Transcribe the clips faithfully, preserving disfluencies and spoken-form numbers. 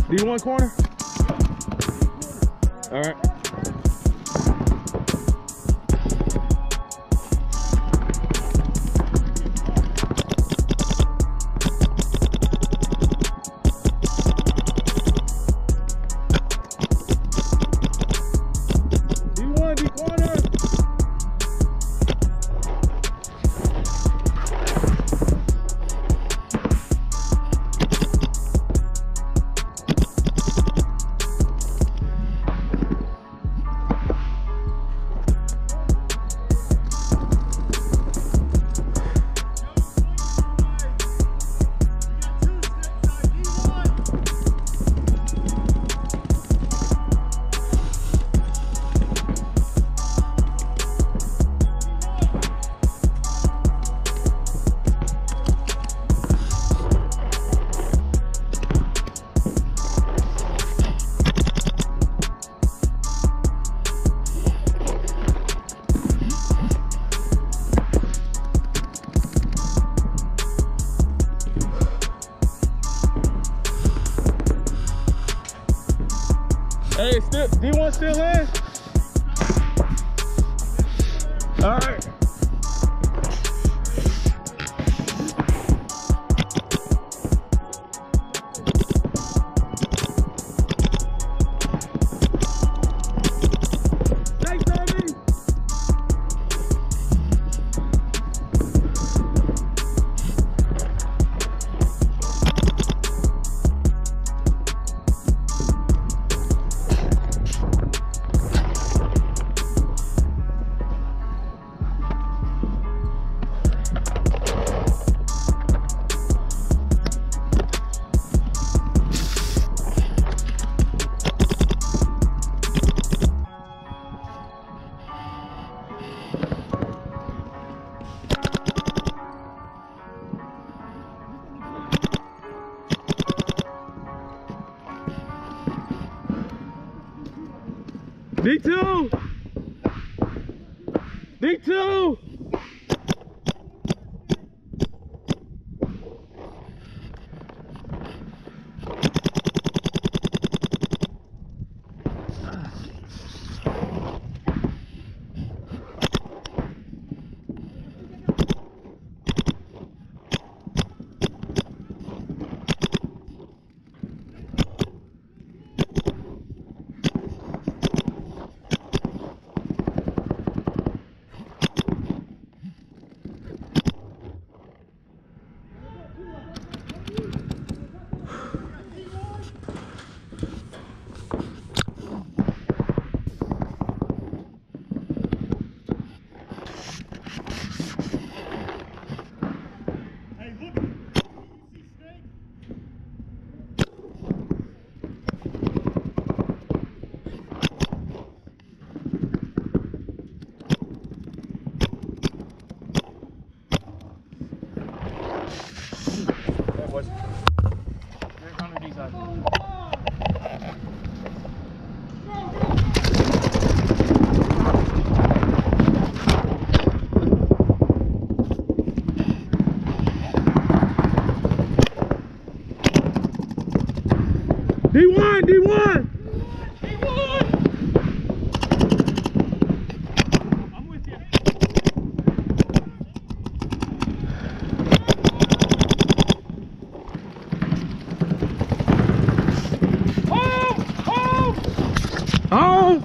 D one corner? All right. D one, D corner. Hey, still, D one still in? All right. Thanks, Tommy. D two! D two! D one, D one! D one! I'm with you. Home! Home! Home!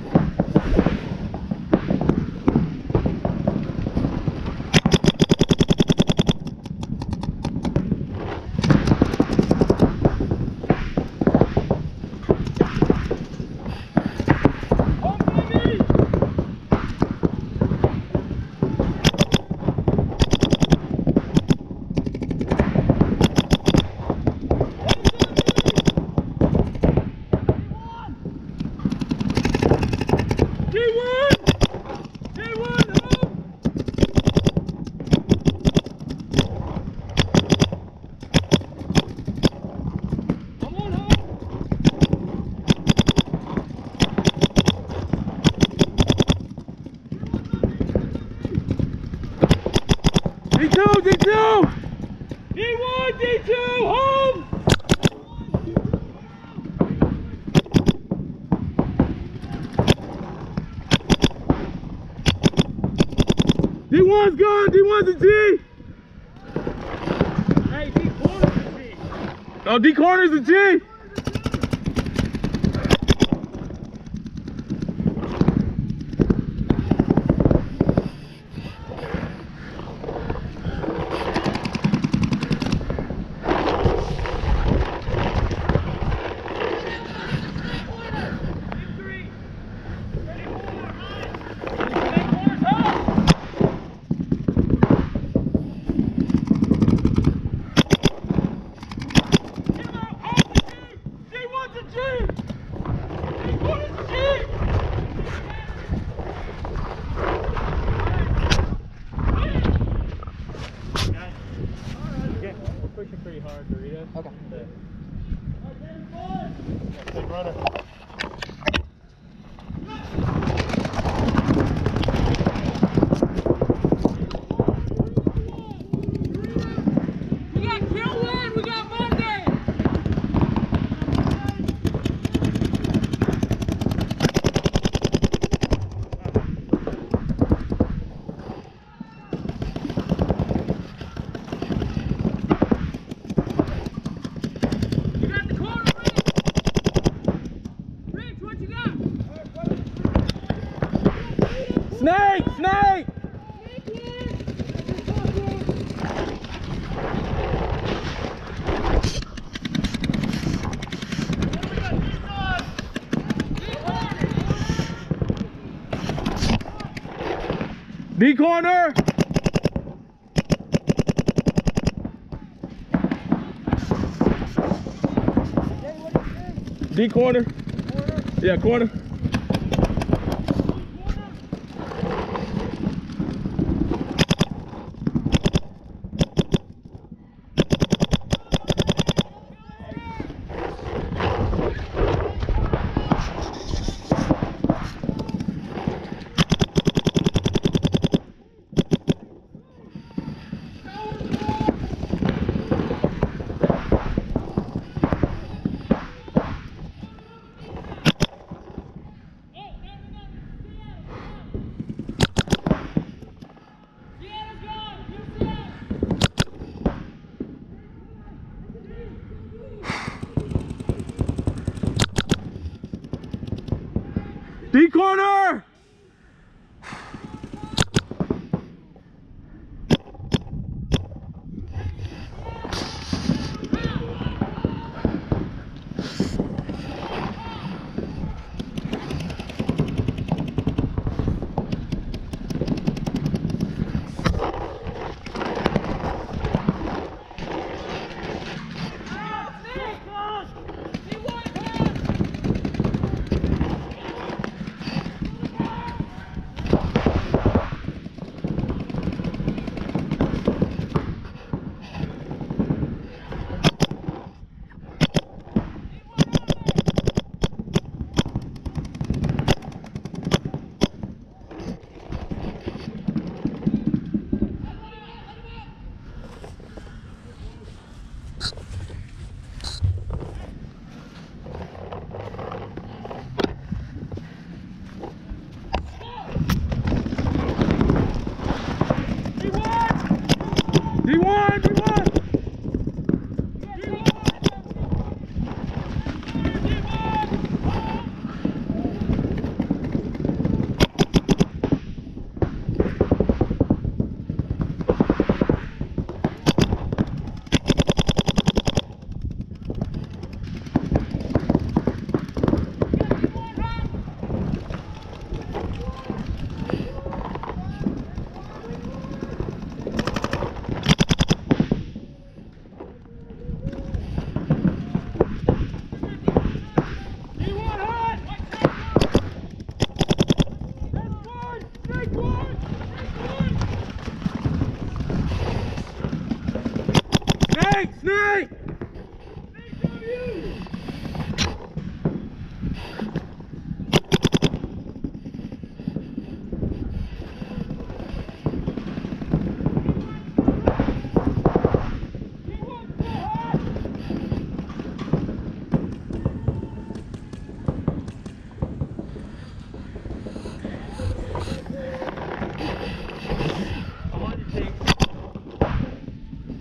D two, D two! D one, D two, home! D one's gone. D one's a G. Hey, D corner's a G. Oh, D corner's a G. Pushing pretty hard, Dorita. Okay. Big runner. We got kill one, we got Monday. Snake, snake. D corner. D corner. Yeah, corner. D corner! D one, D one! Snake! Snake!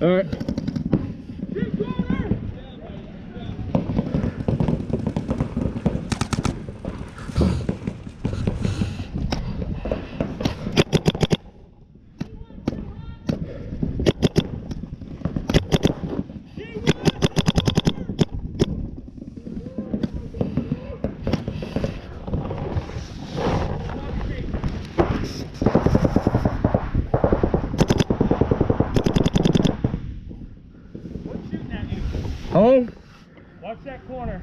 All right. Home. Watch that corner.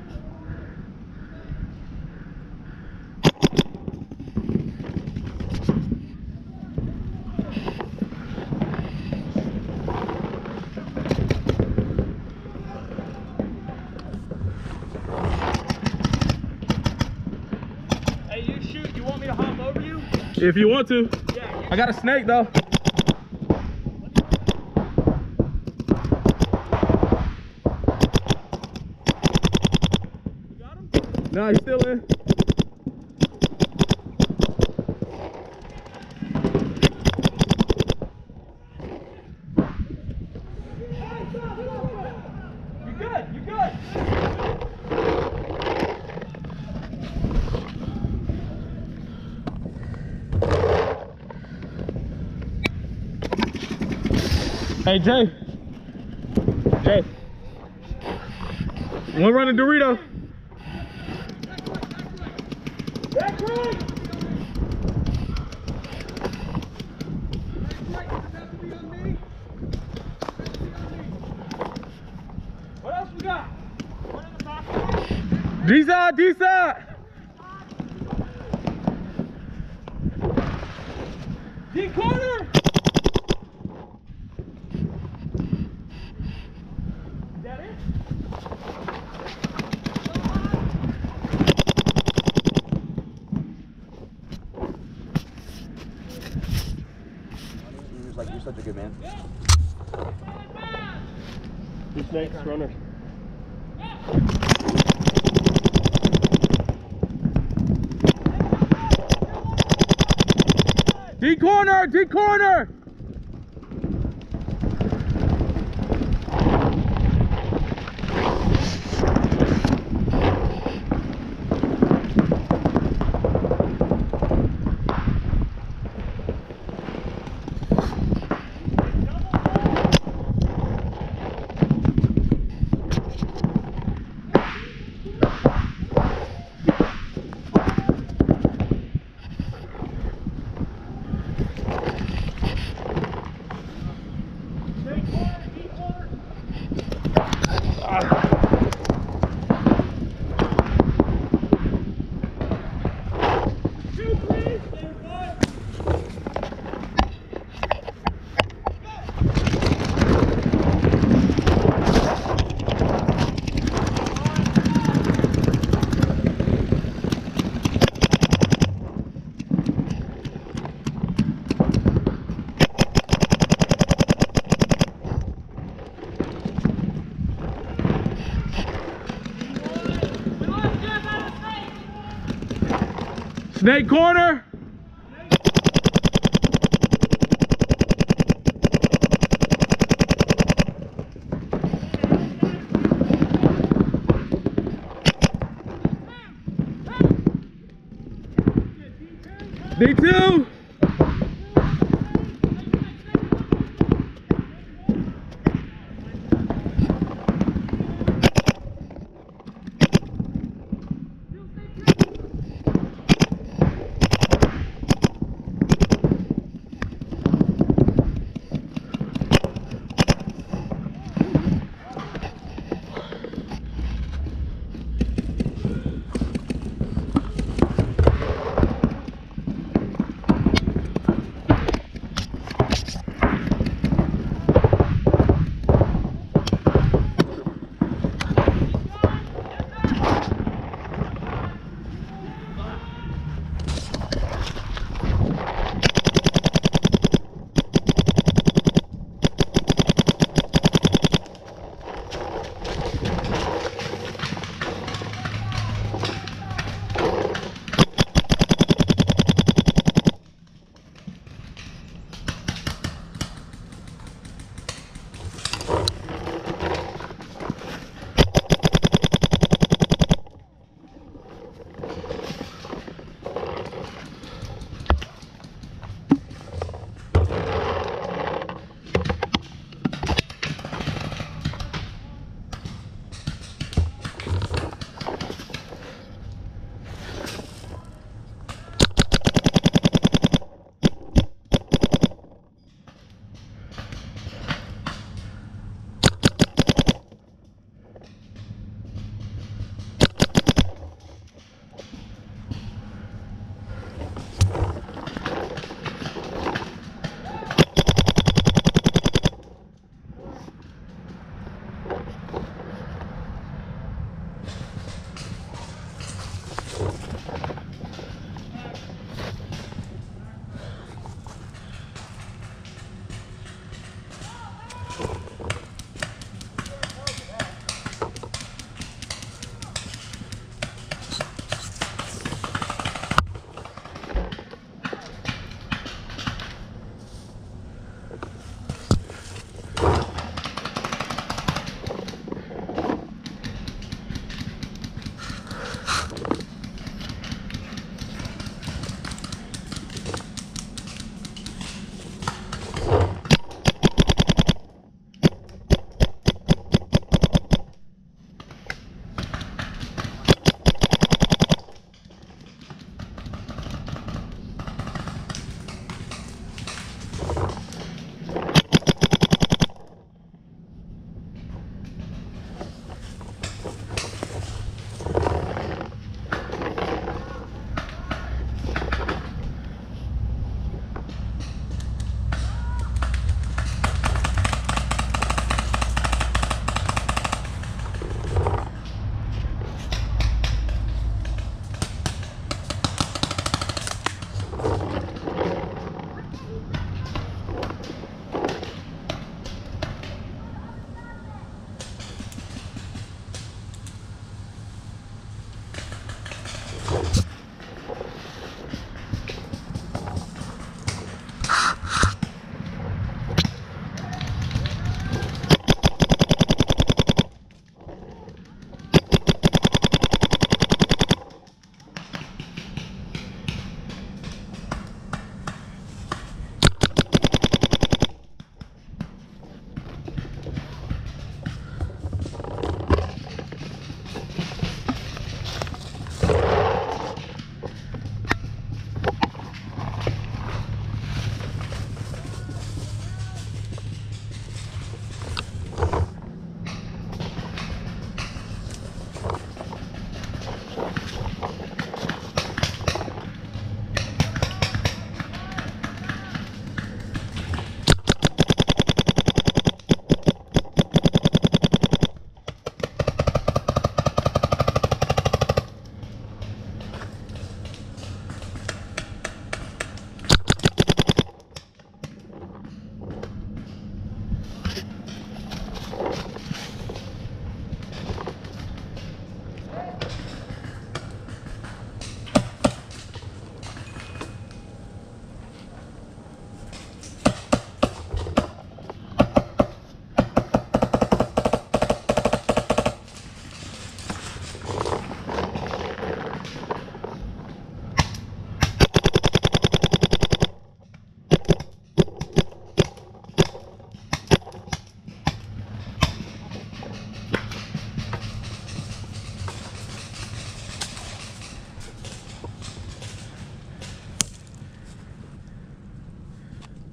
Hey, you shoot. You want me to hop over you? If you want to. Yeah. I got a snake though. You got him? No, he's still in. You good? You good? Hey Jay. Jay. One running Dorito. Back right. What else we got? One in the back. D side, D side. D corner. Is that it? He was like, you're such a good man. Two snakes, runner. D corner, D corner. Snake corner. D two.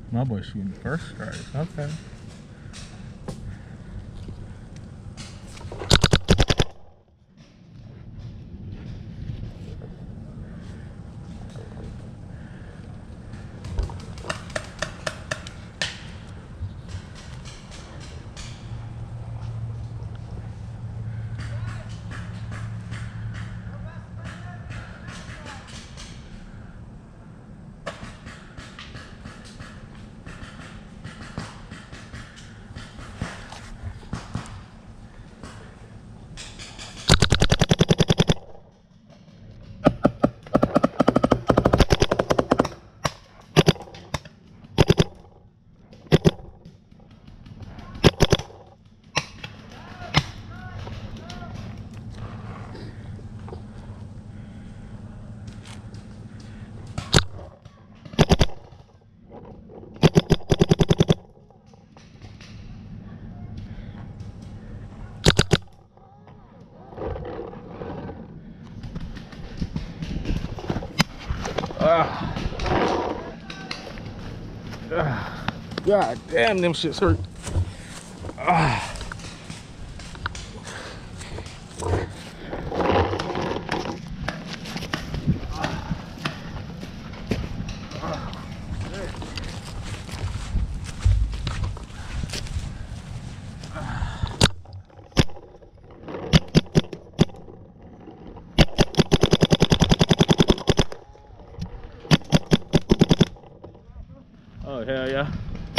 My boy's shooting first strike. Okay. Ah. Ah. God damn, them shits hurt. Ah. Oh, hell yeah.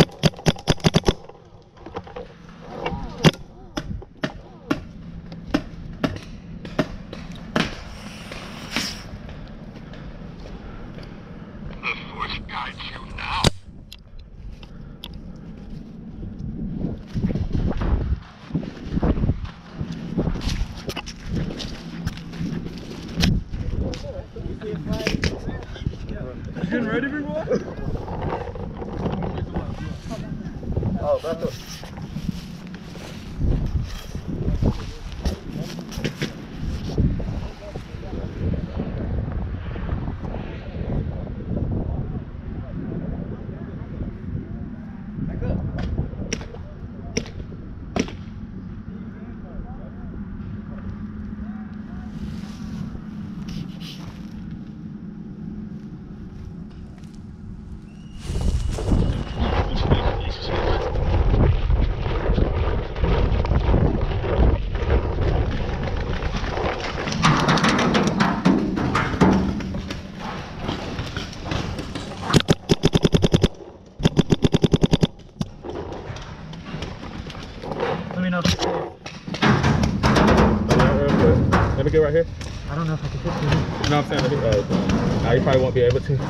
The force guides you now. You getting ready, big boy? Oh, that's a... Let me know if it's safe. Let me get right here. I don't know if I can get through. No, I'm saying, let me, uh, now you probably won't be able to.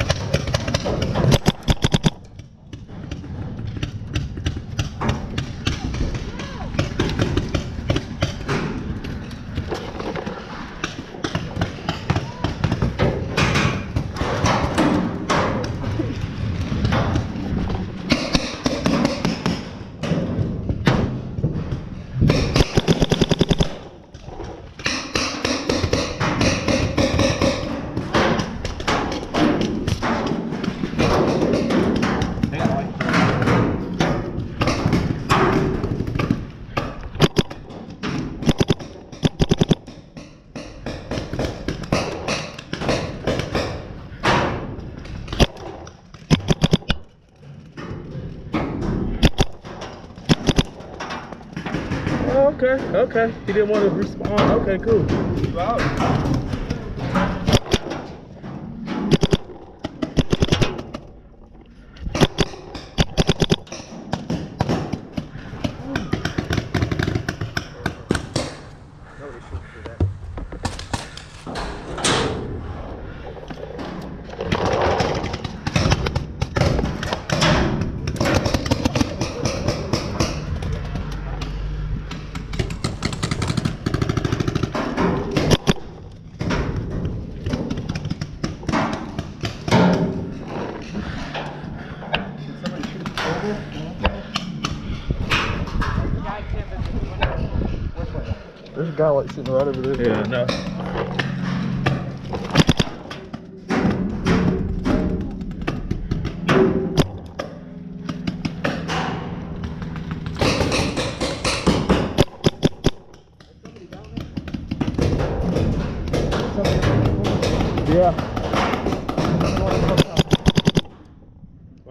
Okay, okay. He didn't want to respond. Okay, cool. You out. There's a guy like sitting right over there. Yeah, no.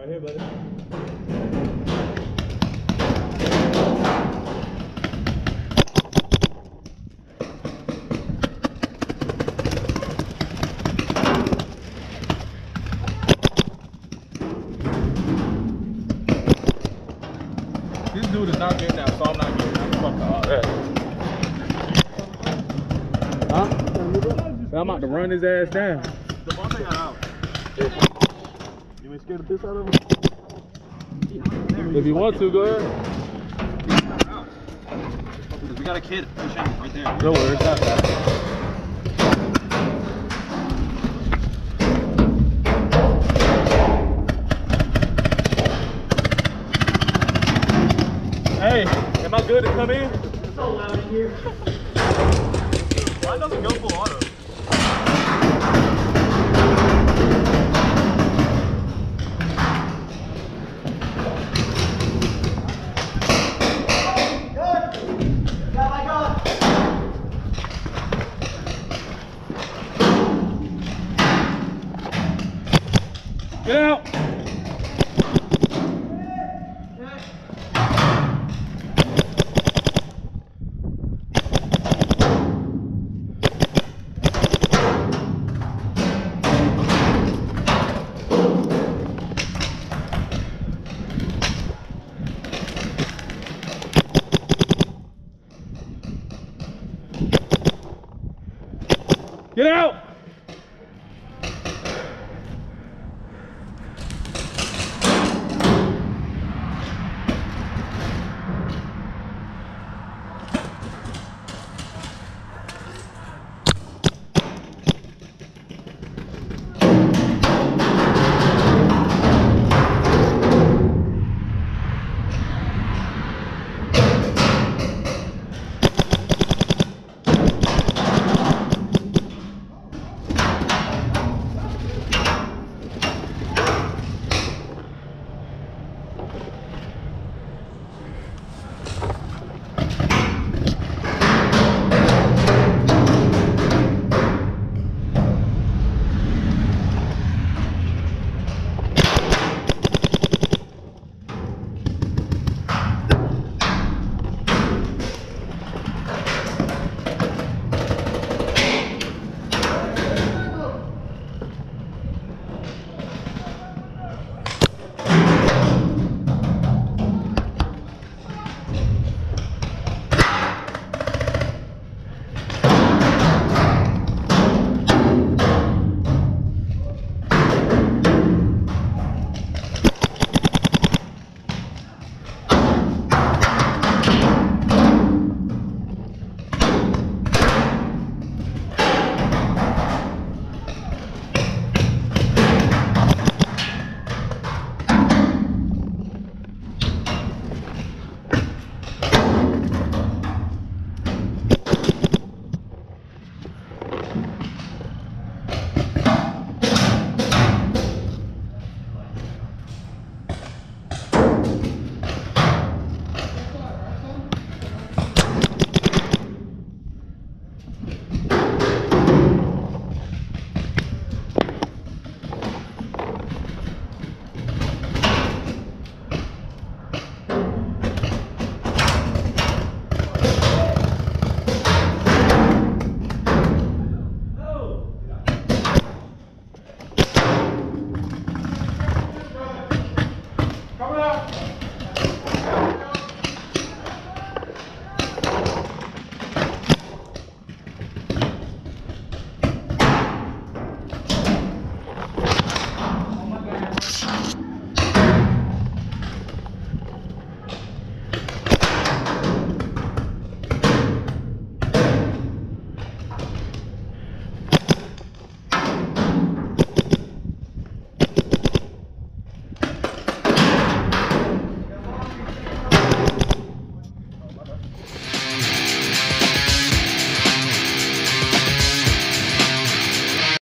Right here, buddy. This dude is not getting out, so I'm not getting out. Fuck all that. Huh? I'm about to run his ass down. The one thing got out. You ain't scared to piss out of him? If you want to, go ahead. We got a kid pushing right there. Don't worry, it's not that. Hey, am I good to come in? It's so loud in here. Why doesn't go full auto?